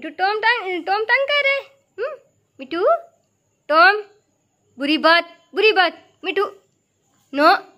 मिठू Tom तंग कर रहे। मिठू टॉम बुरी बात मिठू नो।